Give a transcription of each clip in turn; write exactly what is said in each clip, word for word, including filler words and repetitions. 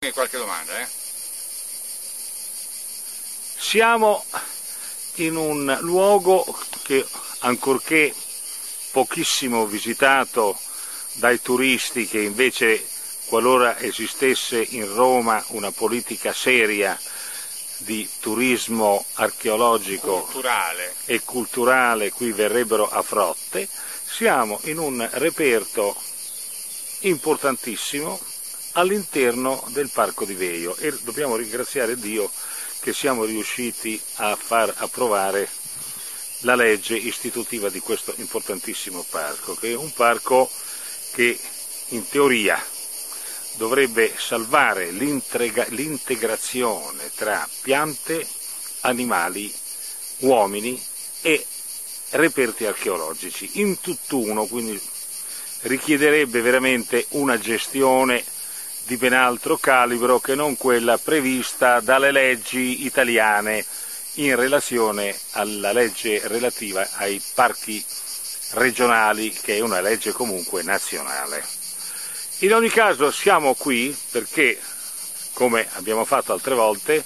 Qualche domanda, eh? Siamo in un luogo che, ancorché pochissimo visitato dai turisti, che invece, qualora esistesse in Roma una politica seria di turismo archeologico culturale. e culturale, qui verrebbero a frotte, siamo in un reperto importantissimo all'interno del Parco di Veio e dobbiamo ringraziare Dio che siamo riusciti a far approvare la legge istitutiva di questo importantissimo parco, che è un parco che in teoria dovrebbe salvare l'integrazione tra piante, animali, uomini e reperti archeologici in tutt'uno, quindi richiederebbe veramente una gestione di ben altro calibro che non quella prevista dalle leggi italiane in relazione alla legge relativa ai parchi regionali, che è una legge comunque nazionale. In ogni caso siamo qui perché, come abbiamo fatto altre volte,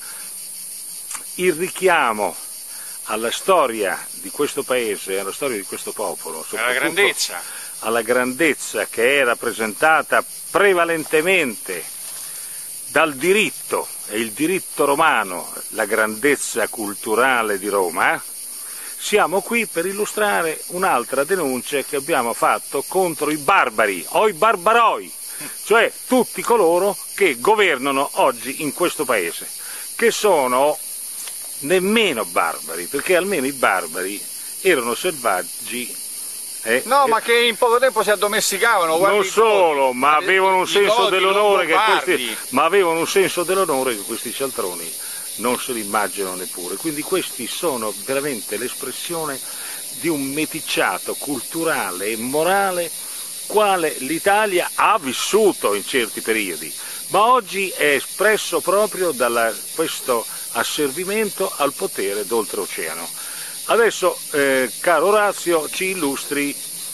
il richiamo alla storia di questo paese, alla storia di questo popolo, alla grandezza, alla grandezza che è rappresentata prevalentemente dal diritto, e il diritto romano, la grandezza culturale di Roma, siamo qui per illustrare un'altra denuncia che abbiamo fatto contro i barbari, o i barbaroi, cioè tutti coloro che governano oggi in questo paese, che sono nemmeno barbari, perché almeno i barbari erano selvaggi. Eh, no, ma che in poco tempo si addomesticavano. Non solo, ma avevano un senso dell'onore che questi, ma avevano un senso dell'onore che questi cialtroni non se li immaginano neppure. Quindi questi sono veramente l'espressione di un meticciato culturale e morale quale l'Italia ha vissuto in certi periodi, ma oggi è espresso proprio da questo asservimento al potere d'oltreoceano. Adesso, eh, caro Orazio, ci illustri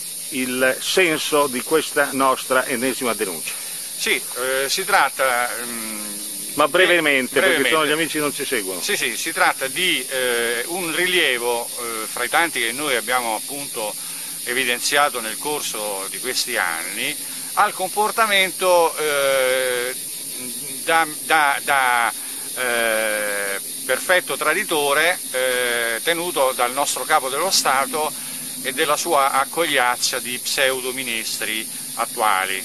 il senso di questa nostra ennesima denuncia. Sì, eh, si tratta... Um, Ma brevemente, brevemente, perché sono gli amici non ci seguono. Sì, sì, si tratta di eh, un rilievo eh, fra i tanti che noi abbiamo appunto evidenziato nel corso di questi anni al comportamento eh, da... da, da eh, perfetto traditore eh, tenuto dal nostro capo dello Stato e della sua accogliazza di pseudo ministri attuali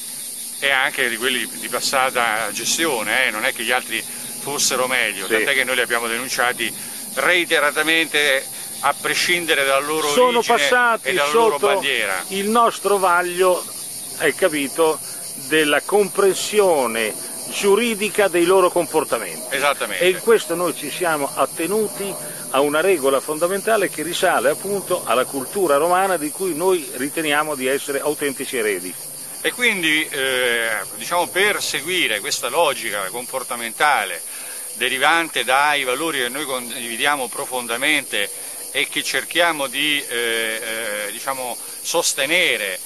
e anche di quelli di passata gestione, eh, non è che gli altri fossero meglio, sì. Tant'è che noi li abbiamo denunciati reiteratamente a prescindere dalla loro sono origine passati e dalla sotto loro bandiera. Il nostro vaglio, hai capito, della comprensione giuridica dei loro comportamenti. Esattamente. E in questo noi ci siamo attenuti a una regola fondamentale che risale appunto alla cultura romana di cui noi riteniamo di essere autentici eredi. E quindi eh, diciamo, per seguire questa logica comportamentale derivante dai valori che noi condividiamo profondamente e che cerchiamo di eh, eh, diciamo, sostenere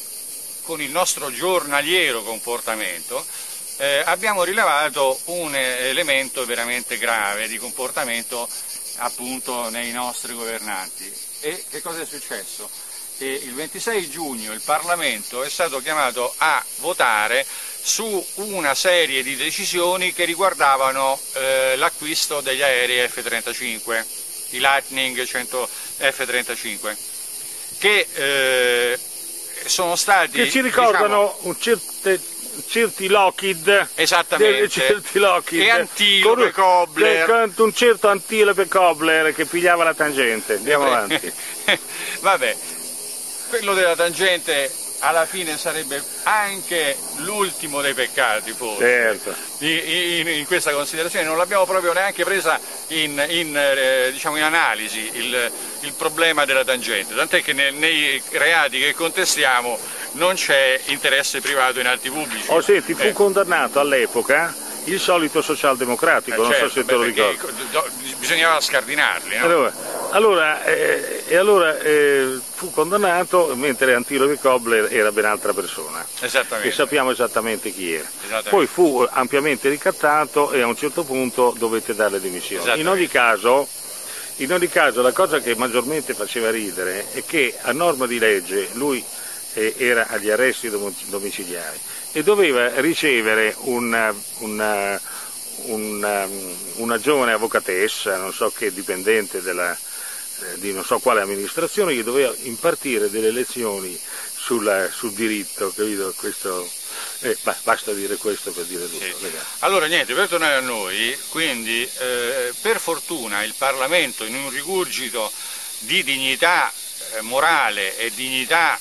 con il nostro giornaliero comportamento, Eh, abbiamo rilevato un elemento veramente grave di comportamento appunto nei nostri governanti. E che cosa è successo? Che il ventisei giugno il Parlamento è stato chiamato a votare su una serie di decisioni che riguardavano eh, l'acquisto degli aerei F trentacinque, i Lightning cento F trentacinque, che eh, sono stati... Che ci ricordano diciamo, un certo... certi Lockheed, esattamente, certi Lockheed, e Antilope Kobler, un certo Antilope Kobler che pigliava la tangente. Andiamo avanti. Vabbè, quello della tangente alla fine sarebbe anche l'ultimo dei peccati, forse, certo. in, in, in questa considerazione non l'abbiamo proprio neanche presa in, in, eh, diciamo in analisi il, il problema della tangente, tant'è che nel, nei reati che contestiamo non c'è interesse privato in atti pubblici. Oh, senti, fu eh. condannato all'epoca il solito socialdemocratico, eh, non certo, so se beh, te lo ricordi. Bisognava scardinarli, no? Allora, Allora, eh, e allora eh, fu condannato, mentre Antilope Kobler era ben altra persona. Esattamente. E sappiamo esattamente chi era. Poi fu ampiamente ricattato e a un certo punto dovette dare le dimissioni. In ogni caso, in ogni caso la cosa che maggiormente faceva ridere è che a norma di legge lui eh, era agli arresti domiciliari e doveva ricevere una, una, una, una giovane avvocatessa, non so che dipendente della, eh, di non so quale amministrazione, che doveva impartire delle lezioni sul, sul diritto, capito? Questo, eh, basta dire questo per dire tutto. Sì. Allora niente, per tornare a noi, quindi eh, per fortuna il Parlamento, in un rigurgito di dignità eh, morale e dignità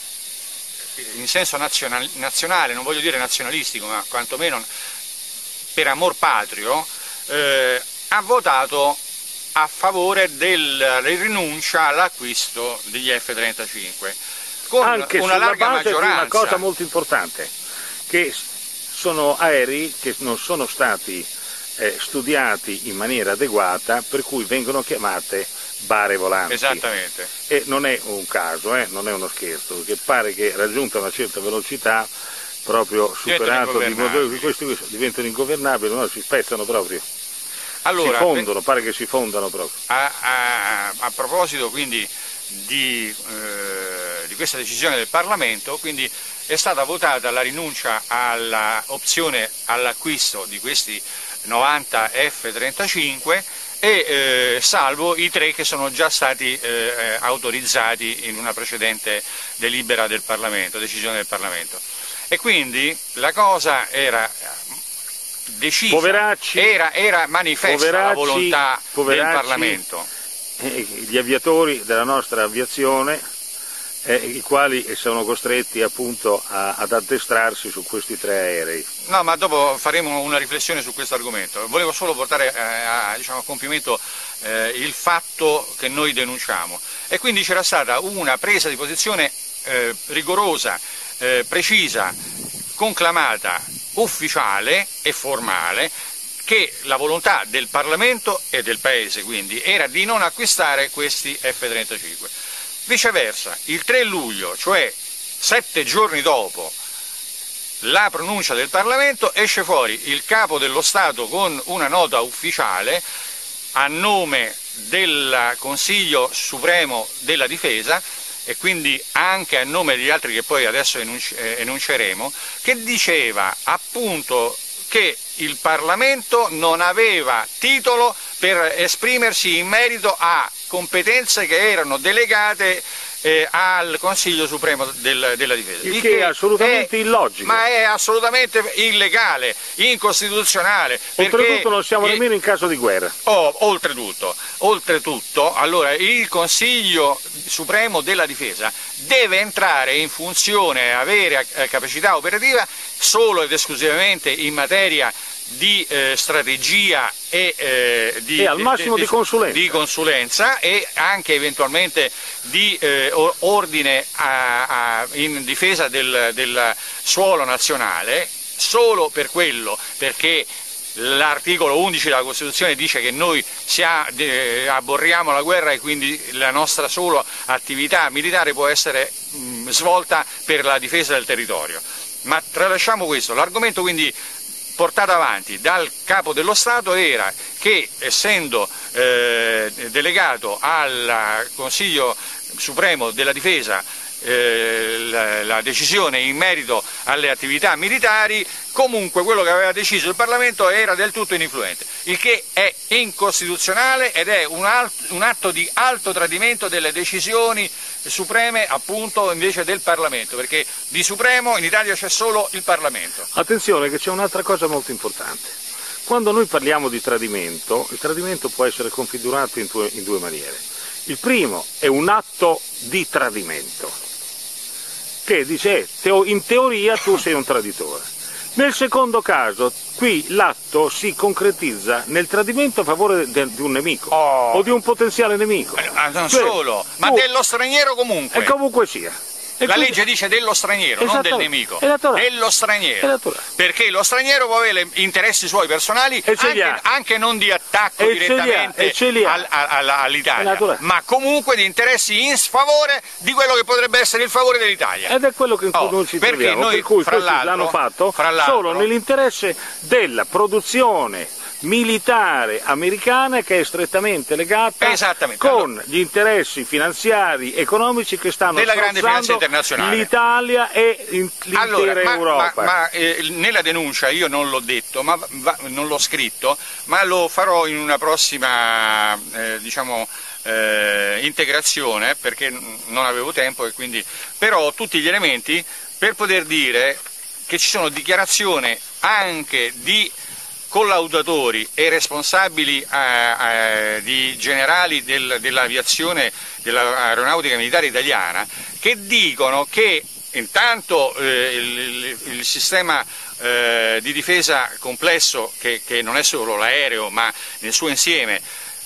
in senso nazionale, nazionale, non voglio dire nazionalistico, ma quantomeno per amor patrio, eh, ha votato a favore della rinuncia all'acquisto degli F trentacinque con anche una larga base maggioranza. Di una cosa molto importante, che sono aerei che non sono stati eh, studiati in maniera adeguata, per cui vengono chiamate bare volanti. Esattamente. E non è un caso, eh, non è uno scherzo, perché pare che raggiunta una certa velocità, proprio superato di modelli, questi diventano ingovernabili, no? Si spezzano proprio. Allora, si fondono, pare che si fondano proprio. A, a, a proposito quindi di, eh, di questa decisione del Parlamento, quindi è stata votata la rinuncia all'opzione all'acquisto di questi novanta F trentacinque e eh, salvo i tre che sono già stati eh, autorizzati in una precedente delibera del Parlamento, decisione del Parlamento. E quindi la cosa era decisa, poveracci, era, era manifesta poveracci, la volontà poveracci, del Parlamento. Gli aviatori della nostra aviazione, eh, i quali sono costretti appunto a, ad addestrarsi su questi tre aerei. No, ma dopo faremo una riflessione su questo argomento. Volevo solo portare eh, a, diciamo, a compimento eh, il fatto che noi denunciamo. E quindi c'era stata una presa di posizione eh, rigorosa, eh, precisa, conclamata, ufficiale e formale, che la volontà del Parlamento e del Paese quindi era di non acquistare questi F trentacinque. Viceversa, il tre luglio, cioè sette giorni dopo la pronuncia del Parlamento, esce fuori il Capo dello Stato con una nota ufficiale a nome del Consiglio Supremo della Difesa e quindi anche a nome degli altri che poi adesso enunceremo, che diceva appunto che il Parlamento non aveva titolo per esprimersi in merito a competenze che erano delegate eh, al Consiglio Supremo del, della Difesa. Il che è assolutamente è, illogico. Ma è assolutamente illegale, incostituzionale. Oltretutto non siamo nemmeno in caso di guerra. Oh, oltretutto, oltretutto, allora il Consiglio Supremo della Difesa deve entrare in funzione e avere eh, capacità operativa solo ed esclusivamente in materia di eh, strategia e, eh, di, e al massimo di, di, consulenza. di consulenza e anche eventualmente di eh, ordine a, a, in difesa del, del suolo nazionale, solo per quello, perché l'articolo undici della Costituzione dice che noi sia, eh, aborriamo la guerra e quindi la nostra sola attività militare può essere mh, svolta per la difesa del territorio. Ma tralasciamo questo, l'argomento quindi portato avanti dal Capo dello Stato era che, essendo eh, delegato al Consiglio Supremo della Difesa eh, la, la decisione in merito alle attività militari, comunque quello che aveva deciso il Parlamento era del tutto ininfluente, il che è incostituzionale ed è un, alt, un atto di alto tradimento delle decisioni supreme appunto invece del Parlamento, perché di supremo in Italia c'è solo il Parlamento. Attenzione che c'è un'altra cosa molto importante. Quando noi parliamo di tradimento, il tradimento può essere configurato in due, in due maniere. Il primo è un atto di tradimento, che dice eh, in teoria tu sei un traditore. Nel secondo caso, qui l'atto si concretizza nel tradimento a favore de, di un nemico oh. o di un potenziale nemico. Eh, non cioè, solo, ma tu, dello straniero comunque. E comunque sia. E la quindi... legge dice dello straniero, non del nemico, dello straniero, perché lo straniero può avere interessi suoi personali, anche, anche non di attacco e direttamente al, al, all'Italia, ma comunque di interessi in sfavore di quello che potrebbe essere il favore dell'Italia. Ed è quello che oh, noi ci troviamo, noi, per cui questi l'hanno fatto solo nell'interesse della produzione militare americana, che è strettamente legata con gli interessi finanziari economici che stanno della grande finanza internazionale, l'Italia e l'intera allora, ma, Europa. Ma, ma eh, nella denuncia io non l'ho detto, ma va, non l'ho scritto, ma lo farò in una prossima eh, diciamo eh, integrazione, perché non avevo tempo e quindi però ho tutti gli elementi per poter dire che ci sono dichiarazioni anche di collaudatori e responsabili eh, eh, di generali del, dell'aviazione, dell'aeronautica militare italiana, che dicono che intanto eh, il, il sistema eh, di difesa complesso, che, che non è solo l'aereo ma nel suo insieme,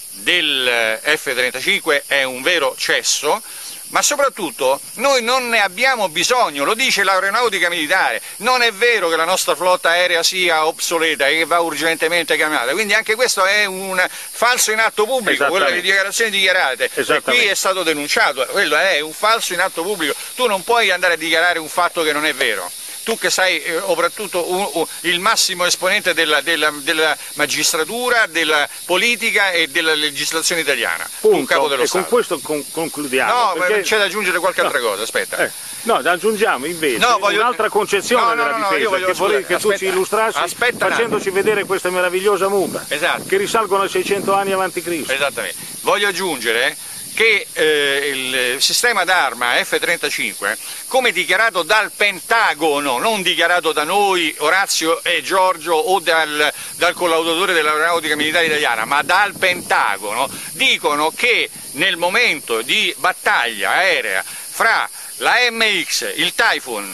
del F trentacinque è un vero cesso, ma soprattutto noi non ne abbiamo bisogno, lo dice l'aeronautica militare, non è vero che la nostra flotta aerea sia obsoleta e che va urgentemente chiamata, quindi anche questo è un falso in atto pubblico, quelle dichiarazioni dichiarate, e qui è stato denunciato, quello è un falso in atto pubblico, tu non puoi andare a dichiarare un fatto che non è vero. Tu che sei eh, soprattutto un, un, il massimo esponente della, della, della magistratura, della politica e della legislazione italiana, punto. Un capo dello e Stato. Con questo con, concludiamo. No, perché... c'è da aggiungere qualche no. altra cosa, aspetta. Eh. No, aggiungiamo invece no, voglio... un'altra concezione no, no, della no, difesa, no, che vorrei che aspetta, tu ci illustrassi aspetta facendoci vedere questa meravigliosa muta, esatto. che risalgono a seicento anni avanti Cristo. Esattamente. Voglio aggiungere che eh, il sistema d'arma F trentacinque, come dichiarato dal Pentagono, non dichiarato da noi, Orazio e Giorgio, o dal, dal collaudatore dell'aeronautica militare italiana, ma dal Pentagono, dicono che nel momento di battaglia aerea fra la M X, il Typhoon,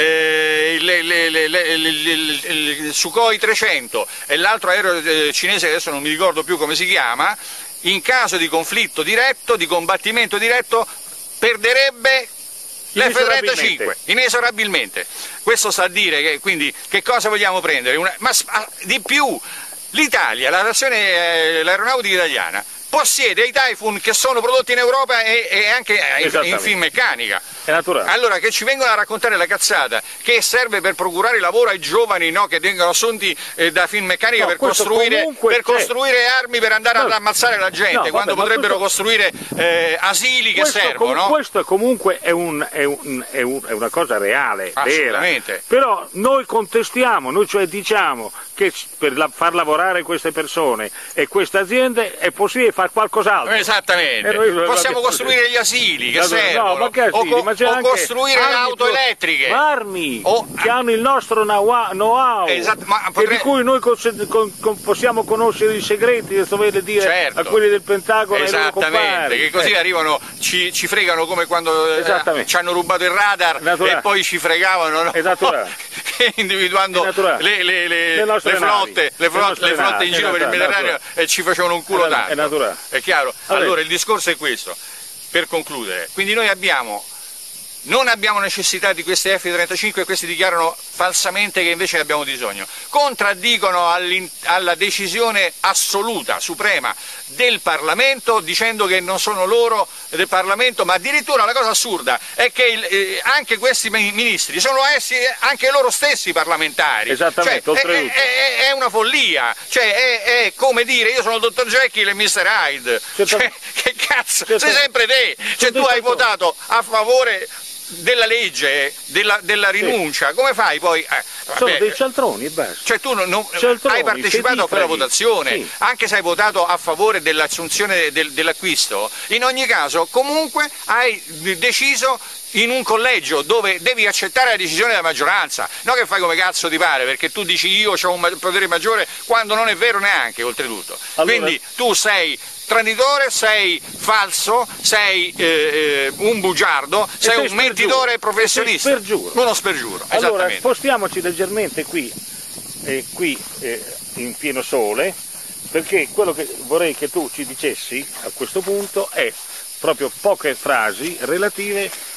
eh, il, il, il, il, il Sukhoi trecento e l'altro aereo cinese, adesso non mi ricordo più come si chiama, in caso di conflitto diretto, di combattimento diretto, perderebbe l'F trentacinque, inesorabilmente. Questo sta a dire che, quindi, che cosa vogliamo prendere? Una, ma di più, l'Italia, la nazione, l'aeronautica italiana, possiede i Typhoon che sono prodotti in Europa e, e anche in, in Finmeccanica. È naturale. Allora, che ci vengono a raccontare la cazzata che serve per procurare lavoro ai giovani, no, che vengono assunti eh, da Finmeccanica no, per, costruire, per costruire armi per andare no. ad ammazzare la gente, no, vabbè, quando potrebbero questo... costruire eh, asili che questo servono. No? Questo comunque è, un, è, un, è, un, è una cosa reale, assolutamente. Vera. Però noi contestiamo, noi cioè diciamo che per la, far lavorare queste persone e queste aziende è possibile fare qualcos'altro. Esattamente. Noi, possiamo costruire gli asili che no, servono. No, ma che asili? O, ma o costruire le auto elettriche. Armi o, che hanno il nostro know-how, esatto, ma potrei... di cui noi con, con, con, possiamo conoscere i segreti, dovete dire certo. a quelli del Pentagono. Esattamente, che così eh. arrivano, ci, ci fregano come quando eh, ci hanno rubato il radar naturale. E poi ci fregavano, no? individuando le, le, le, le, le flotte, le flotte, le flotte in giro per il Mediterraneo e ci facevano un culo tanto. È naturale. È chiaro? Allora, allora il discorso è questo, per concludere. Quindi noi abbiamo, non abbiamo necessità di queste F trentacinque e questi dichiarano falsamente che invece ne abbiamo bisogno. Contraddicono alla decisione assoluta, suprema del Parlamento, dicendo che non sono loro del Parlamento, ma addirittura la cosa assurda è che il, eh, anche questi ministri sono essi anche loro stessi parlamentari. Esattamente, cioè, è, è, è una follia, cioè è, è come dire io sono il dottor Jekyll e mister Hyde, cioè, che cazzo, sei sempre te, cioè tu hai votato a favore della legge, della, della rinuncia, sì. Come fai poi? Eh, sono dei cialtroni e basta. Cioè tu non, non cialtroni, hai partecipato a quella votazione, sì. Anche se hai votato a favore dell'assunzione del, dell'acquisto, in ogni caso comunque hai deciso in un collegio dove devi accettare la decisione della maggioranza, non che fai come cazzo ti pare, perché tu dici io ho un potere maggiore quando non è vero neanche, oltretutto. Allora... Quindi tu sei traditore, sei falso, sei eh, un bugiardo, sei, sei un mentitore professionista. Sei spergiuro. Uno spergiuro, allora, spostiamoci leggermente qui, eh, qui eh, in pieno sole, perché quello che vorrei che tu ci dicessi a questo punto è proprio poche frasi relative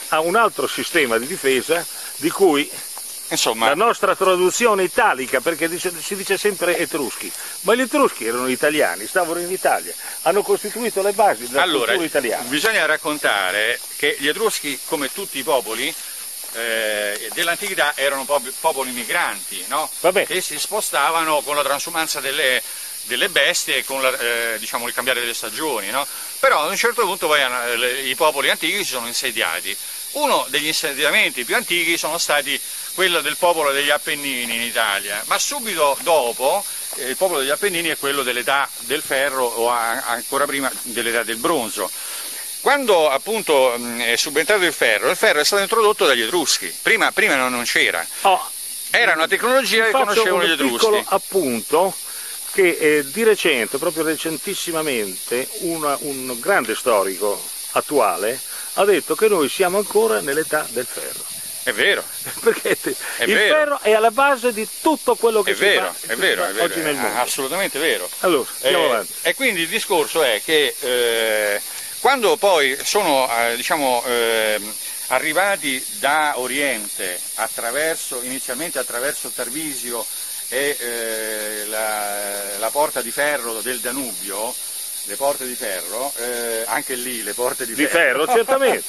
a un altro sistema di difesa di cui insomma la nostra traduzione italica, perché dice, si dice sempre etruschi, ma gli etruschi erano italiani, stavano in Italia, hanno costituito le basi della allora, cultura italiana. Bisogna raccontare che gli etruschi, come tutti i popoli eh, dell'antichità, erano popoli migranti, no? Che si spostavano con la transumanza delle, delle bestie e con la, eh, diciamo, il cambiare delle stagioni, no? Però ad un certo punto poi eh, i popoli antichi si sono insediati. Uno degli insediamenti più antichi sono stati quello del popolo degli Appennini in Italia, ma subito dopo eh, il popolo degli Appennini è quello dell'età del ferro o a, ancora prima dell'età del bronzo. Quando appunto è subentrato il ferro, il ferro è stato introdotto dagli Etruschi, prima, prima non c'era, oh, era una tecnologia che conoscevano gli Etruschi. Un piccolo appunto che eh, di recente, proprio recentissimamente, una, un grande storico attuale ha detto che noi siamo ancora nell'età del ferro. È vero. Perché è il vero. ferro è alla base di tutto quello che è si vero, fa, è vero, fa è vero, oggi nel mondo. Assolutamente vero. Allora, andiamo eh, avanti. E quindi il discorso è che eh, quando poi sono eh, diciamo, eh, arrivati da Oriente, attraverso, inizialmente attraverso Tarvisio e eh, la, la porta di ferro del Danubio, le porte di ferro, eh, anche lì le porte di, di ferro, ferro certamente.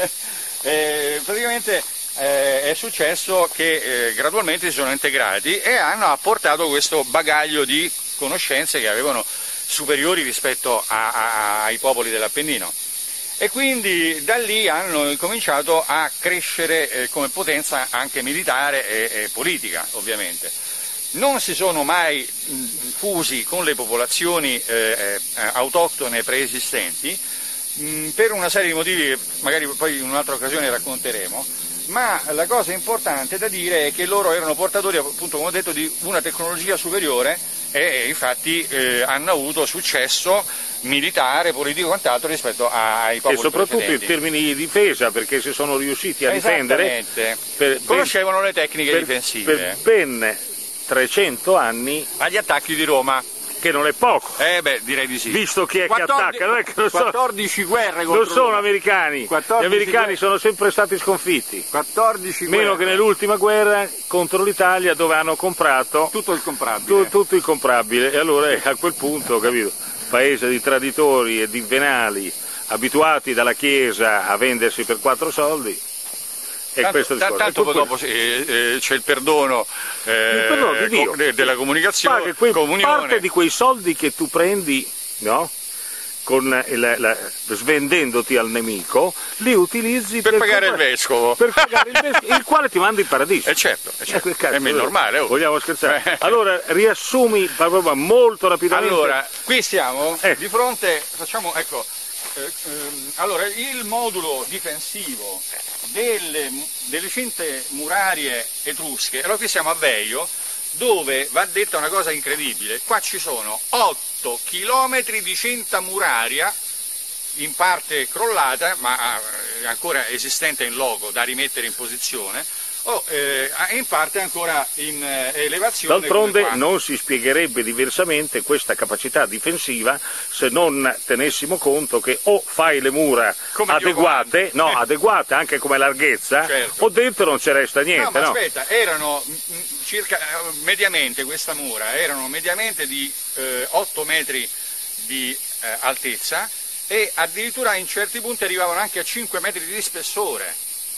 eh, praticamente eh, è successo che eh, gradualmente si sono integrati e hanno apportato questo bagaglio di conoscenze che avevano superiori rispetto a, a, ai popoli dell'Appennino. E quindi da lì hanno cominciato a crescere eh, come potenza anche militare e, e politica, ovviamente. Non si sono mai mh, fusi con le popolazioni eh, eh, autoctone preesistenti, mh, per una serie di motivi che magari poi in un'altra occasione racconteremo, ma la cosa importante da dire è che loro erano portatori, appunto come ho detto, di una tecnologia superiore e, e infatti eh, hanno avuto successo militare, politico e quant'altro rispetto ai popoli e soprattutto precedenti. In termini di difesa, perché si sono riusciti a difendere per, conoscevano ben, le tecniche per, difensive per ben trecento anni agli attacchi di Roma, che non è poco. Eh beh, direi di sì. Visto chi è quattordici, che attacca, non è che non quattordici sono, guerre non sono Roma. Americani. Gli americani guerre. Sono sempre stati sconfitti. quattordici Meno guerre. Che nell'ultima guerra contro l'Italia, dove hanno comprato tutto il comprabile. Tu, tutto il comprabile. E allora eh, a quel punto, capito, paese di traditori e di venali, abituati dalla Chiesa a vendersi per quattro soldi. E tanto questo tanto, tanto poi dopo eh, eh, c'è il perdono, eh, il perdono di Dio, de, della comunicazione, quei, comunione. Parte di quei soldi che tu prendi, no? Con il, la, svendendoti al nemico, li utilizzi per, per pagare comprare, il vescovo, per pagare il vescovo, il quale ti manda in paradiso. Eh certo, eh certo. Eh, cazzo, è normale. Oh. Vogliamo scherzare? Allora riassumi molto rapidamente. Allora, qui stiamo eh. di fronte, facciamo, ecco, eh, ehm, allora il modulo difensivo delle, delle cinte murarie etrusche, allora qui siamo a Veio, dove va detta una cosa incredibile, qua ci sono otto chilometri di cinta muraria, in parte crollata, ma ancora esistente in loco, da rimettere in posizione, o eh, in parte ancora in eh, elevazione. D'altronde non si spiegherebbe diversamente questa capacità difensiva se non tenessimo conto che o fai le mura come adeguate, no, adeguate anche come larghezza, certo. O dentro non ci resta niente. No, ma no? aspetta, erano circa, mediamente questa mura, erano mediamente di eh, otto metri di eh, altezza e addirittura in certi punti arrivavano anche a cinque metri di spessore.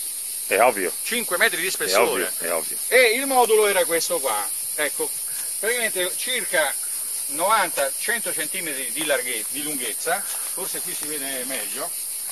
È ovvio. cinque metri di spessore. È ovvio, è ovvio. E il modulo era questo qua. Ecco, praticamente circa novanta cento centimetri di, larghezza, di lunghezza, forse qui si vede meglio,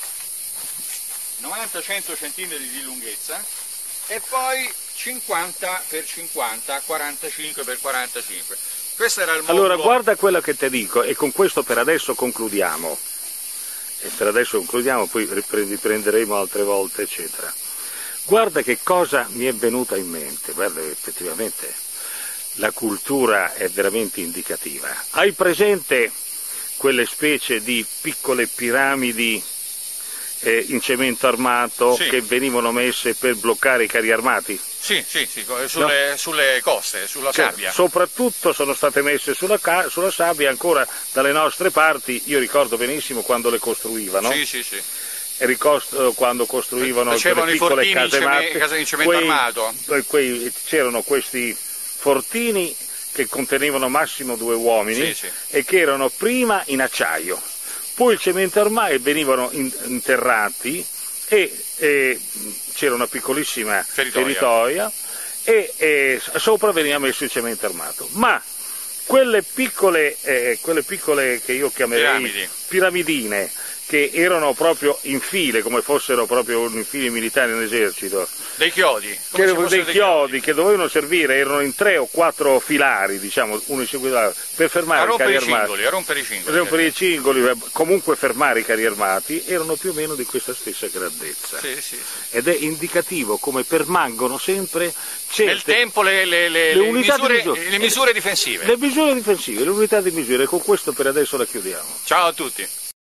novanta cento centimetri di lunghezza e poi cinquanta per cinquanta, quarantacinque per quarantacinque. Questo era il modulo. Allora guarda quello che ti dico e con questo per adesso concludiamo. E per adesso concludiamo, poi riprenderemo altre volte, eccetera. Guarda che cosa mi è venuta in mente, guarda effettivamente la cultura è veramente indicativa. Hai presente quelle specie di piccole piramidi eh, in cemento armato, sì, che venivano messe per bloccare i carri armati? Sì, sì, sì, sulle, no? sulle coste, sulla cioè, sabbia. Soprattutto sono state messe sulla, sulla sabbia ancora dalle nostre parti, io ricordo benissimo quando le costruivano. Sì, sì, sì. quando costruivano quelle Facevano i piccole fortini in ceme- casematte, casa in cemento quei- armato. quei- c'erano questi fortini che contenevano massimo due uomini Sì, sì. e che erano prima in acciaio, poi il cemento armato, venivano in- interrati e, e c'era una piccolissima Feritoia. feritoia e, e sopra veniva messo il cemento armato. Ma quelle piccole, eh, quelle piccole che io chiamerei Piramidi. piramidine, che erano proprio in file, come fossero proprio in file militari nell'esercito, Dei chiodi. che come se erano fossero dei chiodi che dovevano servire, erano in tre o quattro filari, diciamo, uno in seguito all'altro, per A fermare i rompere carri i armati. cingoli, a rompere i cingoli. Rompere i cingoli, comunque fermare i carri armati, erano più o meno di questa stessa grandezza. Sì, sì, sì. Ed è indicativo come permangono sempre certe Nel tempo le, le, le, le le unità di misure, misura. le misure difensive. le misure difensive, le unità di misura, e con questo per adesso la chiudiamo. Ciao a tutti.